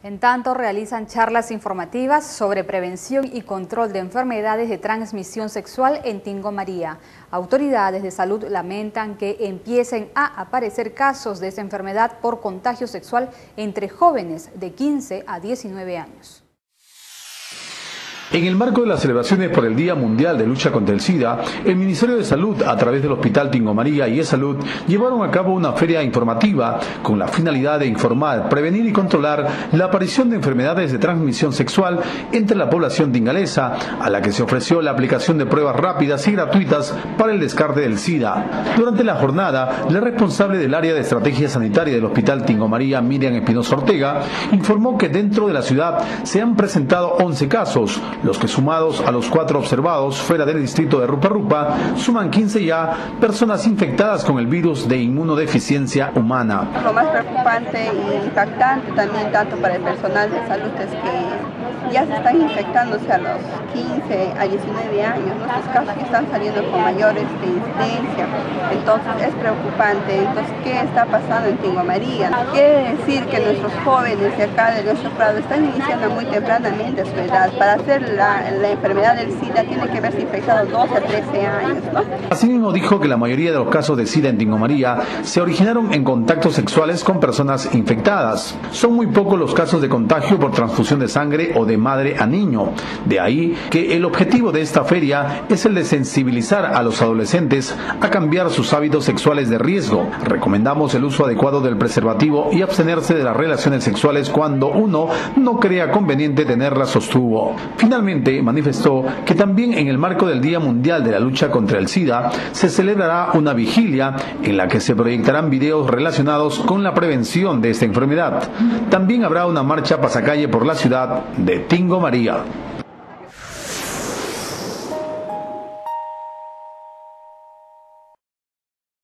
En tanto, realizan charlas informativas sobre prevención y control de enfermedades de transmisión sexual en Tingo María. Autoridades de salud lamentan que empiecen a aparecer casos de esta enfermedad por contagio sexual entre jóvenes de 15 a 19 años. En el marco de las celebraciones por el Día Mundial de Lucha contra el SIDA, el Ministerio de Salud, a través del Hospital Tingo María y eSalud, llevaron a cabo una feria informativa con la finalidad de informar, prevenir y controlar la aparición de enfermedades de transmisión sexual entre la población tingalesa, a la que se ofreció la aplicación de pruebas rápidas y gratuitas para el descarte del SIDA. Durante la jornada, la responsable del área de estrategia sanitaria del Hospital Tingo María, Miriam Espinosa Ortega, informó que dentro de la ciudad se han presentado 11 casos, los que sumados a los 4 observados fuera del distrito de Rupa Rupa, suman 15 ya personas infectadas con el virus de inmunodeficiencia humana. Lo más preocupante e impactante también tanto para el personal de salud es que ya se están infectándose a los 15 a 19 años, ¿no? Estos casos que están saliendo con mayores de incidencia, entonces es preocupante. Entonces, ¿qué está pasando en Tingo María? Quiere decir que nuestros jóvenes de acá, de nuestro prado, están iniciando muy tempranamente su edad. Para hacer la enfermedad del SIDA tiene que haberse infectado 12 a 13 años, ¿no? Asimismo dijo que la mayoría de los casos de SIDA en Tingo María se originaron en contactos sexuales con personas infectadas. Son muy pocos los casos de contagio por transfusión de sangre o de madre a niño. De ahí que el objetivo de esta feria es el de sensibilizar a los adolescentes a cambiar sus hábitos sexuales de riesgo. Recomendamos el uso adecuado del preservativo y abstenerse de las relaciones sexuales cuando uno no crea conveniente tenerlas, sostuvo. Finalmente, manifestó que también en el marco del Día Mundial de la Lucha contra el SIDA se celebrará una vigilia en la que se proyectarán videos relacionados con la prevención de esta enfermedad. También habrá una marcha pasacalle por la ciudad de Tingo María.